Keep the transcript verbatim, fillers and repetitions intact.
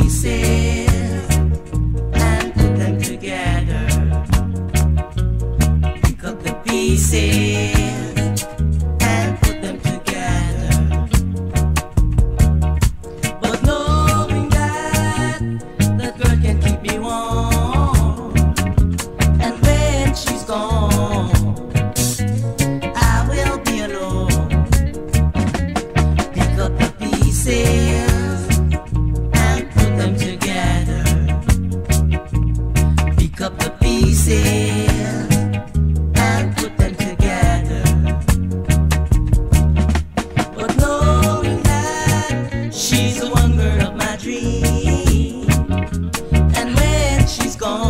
pieces and put them together. Pick up the pieces and put them together. But knowing that that girl can keep me warm, and when she's gone, I will be alone. Pick up the pieces and put them together. Pick up the pieces and put them together. But knowing that she's the one girl of my dream, and when she's gone,